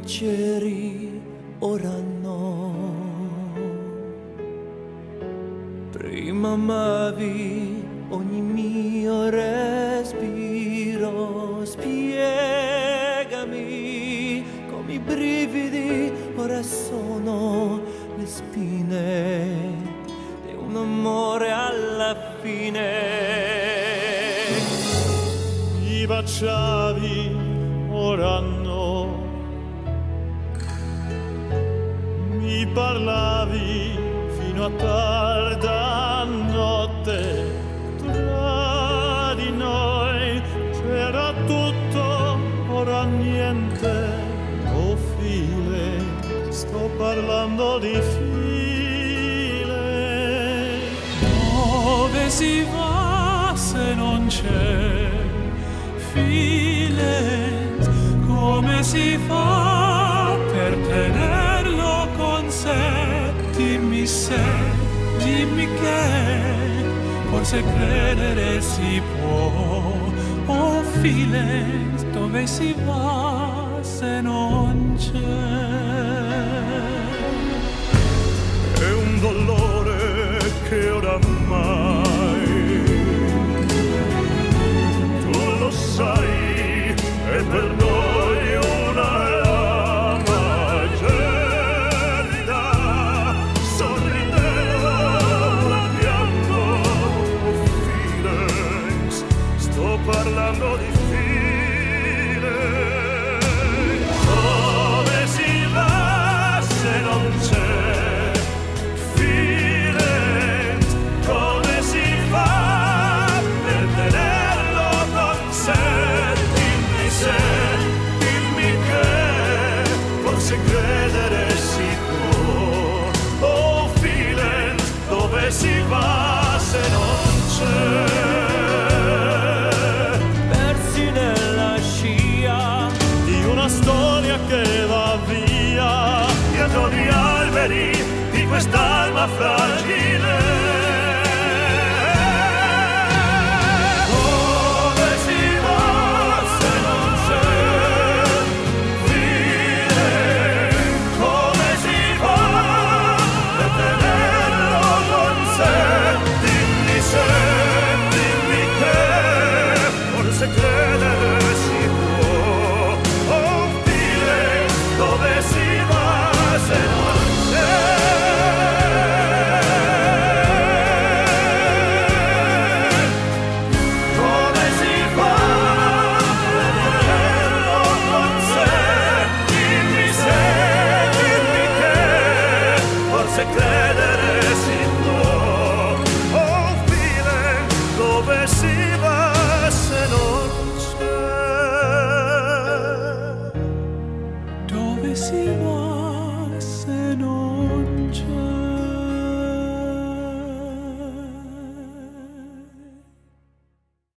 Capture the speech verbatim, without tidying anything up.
pensieri ora no. Prima amavi ogni mio respiro, spiegami come i brividi ora sono le spine di un amore alla fine. Mi baciavi, ora no, mi parlavi fino a tarda notte, tra di noi c'era tutto, ora niente. Oh file, sto parlando di file. Dove si va se non c'è file? Come si fa per tenerlo con sé? Dimmi se, dimmi che, forse credere si può. Oh file, dove si va se non c'è? È un dolore che oramai tu lo sai, è per noi una lama gelida, sorrideva la piango. Felix, sto parlando di Felix. Dove si va se non c'è Felix? Come si fa per tenerlo con sé? Dimmi se, dimmi che, forse credere si può. Oh Felix, dove si va se non c'è? Persi nella scia Di una storia che va via, dietro gli alberi di quest'alma fragile. Dove si va se non c'è fine? Come si fa per tenerlo con sé? Dimmi se, dimmi che, forse credere si può. Oh fine, dove si va se non c'è? Come si fa per tenerlo con sé? Dimmi se, dimmi che, forse credere si può. Oh fine, dove si va se non c'è? Dove si va se non c'è?